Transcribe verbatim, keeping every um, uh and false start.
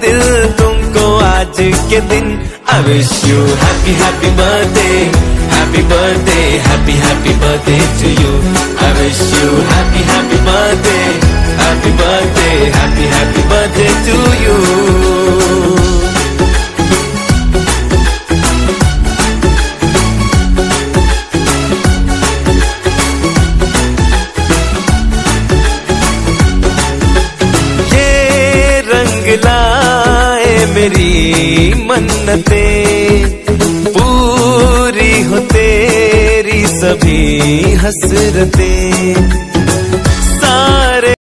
दिल तुमको आज के दिन। I wish you happy happy birthday, happy birthday, happy happy birthday to you. I wish you happy happy birthday, happy birthday, happy happy birthday to you. लाए मेरी मन्नतें, पूरी हो तेरी सभी हसरतें।